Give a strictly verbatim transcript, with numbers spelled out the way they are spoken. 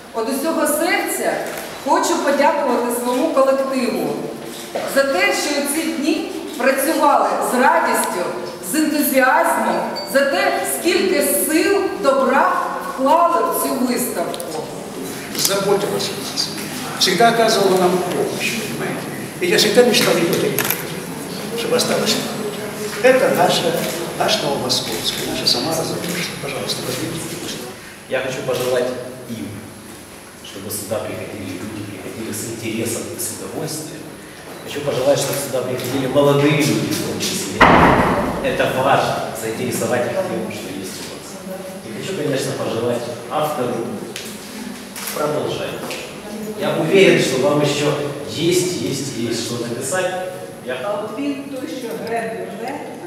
Від усього серця хочу подякувати своєму колективу за те, що у ці дні працювали з радістю, з ентузіазмом, за те, скільки сил, добра вклали в цю виставку. Заботилась о нас, всегда оказывала нам помощь, понимаете? И я всегда мечтал ее подарить, чтобы осталось. Это наша, наш Новомосковский, наша Самара Запорожья. Пожалуйста, возьмите. Я хочу пожелать им, чтобы сюда приходили люди, приходили с интересом и с удовольствием. Хочу пожелать, чтобы сюда приходили молодые люди в том числе. Это важно, заинтересовать их тем, что есть у вас. И хочу, конечно, пожелать автору продолжать. Я уверен, что вам еще есть, есть, есть что написать. Я... А от він той, що гребе,